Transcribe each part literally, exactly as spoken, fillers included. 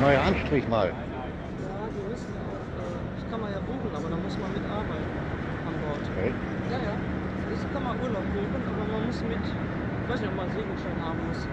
neuer Anstrich mal. Ja, die müssen auch, äh, das kann man ja buchen, aber da muss man mitarbeiten an Bord. Okay. Ja, ja. Das kann man Urlaub buchen, aber man muss mit, ich weiß nicht, ob man einen Segelschein haben muss.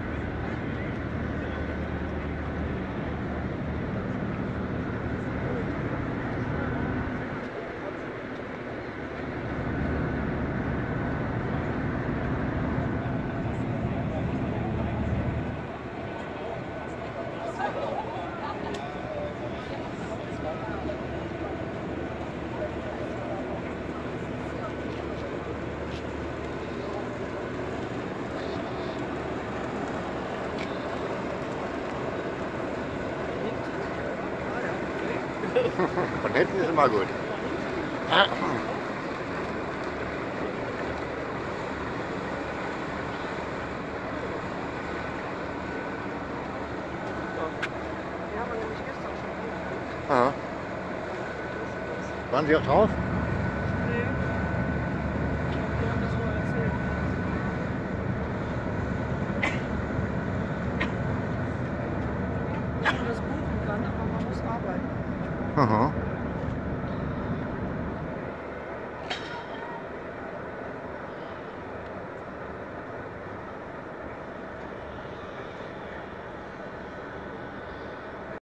Von hinten ist immer gut. Ah. Die haben wir nämlich gestern schon angeguckt. Aha. Waren Sie auch drauf? Nee. Die haben das nur erzählt. Dass man das buchen kann, aber man muss arbeiten. Aha.